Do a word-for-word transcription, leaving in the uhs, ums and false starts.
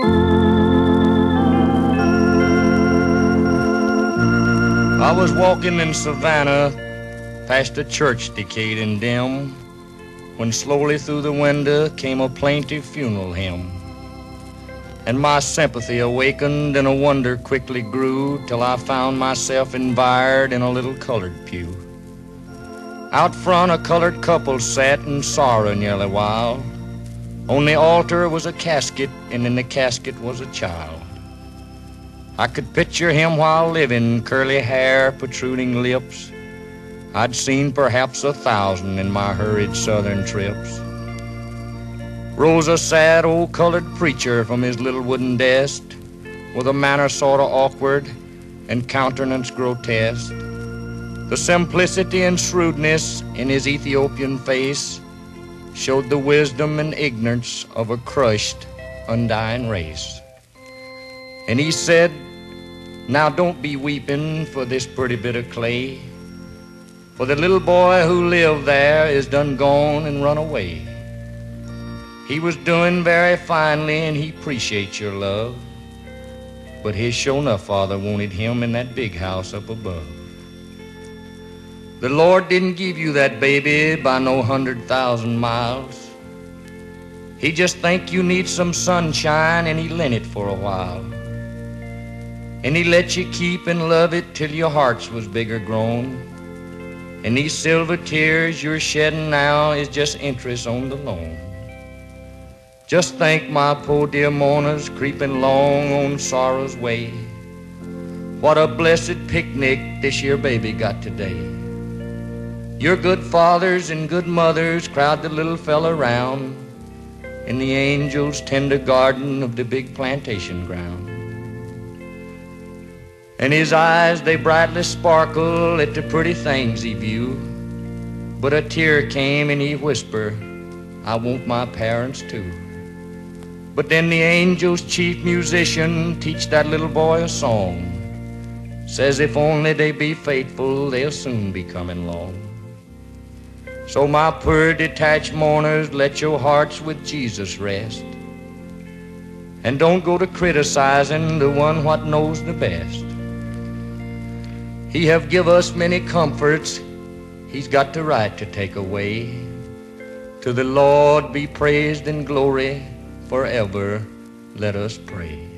I was walking in Savannah, past a church decayed and dim, when slowly through the window came a plaintive funeral hymn. And my sympathy awakened and a wonder quickly grew, till I found myself environed in a little colored pew. Out front a colored couple sat in sorrow nearly while. On the altar was a casket, and in the casket was a child. I could picture him while living, curly hair, protruding lips. I'd seen perhaps a thousand in my hurried southern trips. Rose a sad old colored preacher from his little wooden desk, with a manner sort of awkward and countenance grotesque. The simplicity and shrewdness in his Ethiopian face showed the wisdom and ignorance of a crushed, undying race. And he said, "Now don't be weeping for this pretty bit of clay, for the little boy who lived there is done gone and run away. He was doing very finely and he appreciates your love, but his sure enough father wanted him in that big house up above. The Lord didn't give you that baby by no hundred thousand miles. He just think you need some sunshine and he lent it for a while. And he let you keep and love it till your hearts was bigger grown. And these silver tears you're shedding now is just interest on the loan. Just think, my poor dear mourners creeping long on sorrow's way, what a blessed picnic this year baby got today. Your good fathers and good mothers crowd the little fella round in the angel's tender garden of the big plantation ground. And his eyes, they brightly sparkle at the pretty things he view. But a tear came and he whispered, "I want my parents too." But then the angel's chief musician teach that little boy a song. Says if only they be faithful, they'll soon be coming along. So my poor detached mourners, let your hearts with Jesus rest. And don't go to criticizing the one what knows the best. He have give us many comforts, he's got the right to take away. To the Lord be praised and glory forever, let us pray.